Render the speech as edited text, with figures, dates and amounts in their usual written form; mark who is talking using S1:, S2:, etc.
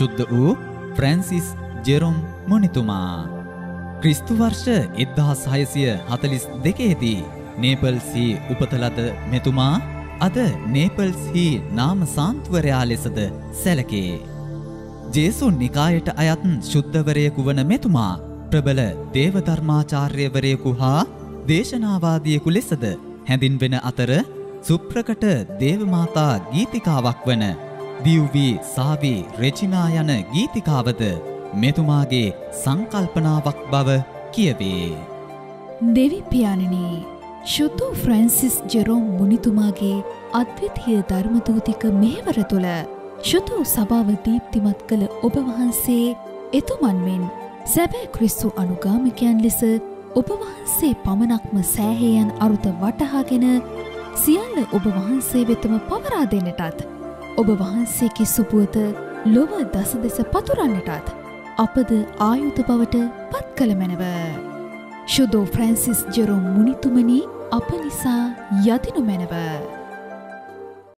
S1: ශුද්ධ වූ Francis Jerome මුනිතුමා. ක්‍රිස්තු වර්ෂ 1642 දී නේපල්ස්හි උපත ලද මෙතුමා අද නේපල්ස්හි නාම සාන්තුවරයා ලෙසද සැලකේ. ජේසුන් නිකායට අයත් ශුද්ධවරයෙකු වන මෙතුමා ප්‍රබල දේවධර්මාචාර්යවරයෙකු හා දේශනාවාදියෙකු ලෙසද හැඳින්වෙන අතර සුප්‍රකට දේවමාතා ගීතිකාවක් වන දියුවි සාවි රෙජිනා යන ගීතිකාවද මෙතුමාගේ සංකල්පනාවක් බව කියවේ.
S2: දෙවි පියාණෙනි, ශුද්ධ ෆ්‍රැන්සිස් ජෙරොම් මුනිතුමාගේ අද්විතීය ධර්මදූතික මෙහෙවර තුළ ශුද්ධ සභාව දීප්තිමත් කළ ඔබ වහන්සේ එතුමන් මෙන් සැබෑ ක්‍රිස්තු අනුගාමිකයන් ලෙස ඔබ වහන්සේ පමණක්ම සෑහේයන් අරුත වටහාගෙන සියල්ල ඔබ වහන්සේ වෙතම පවරා දෙන්නටත් ඔබ වහන්සේගේ සුපුවත ලොව දස දෙස පතුරන්නටත් අපද ආයුධ බවට පත් කළ මැනව. ශුද්ධ ෆ්‍රැන්සිස් ජෙරොම් මුනිතුමනි අප නිසා යදිනු මැනව.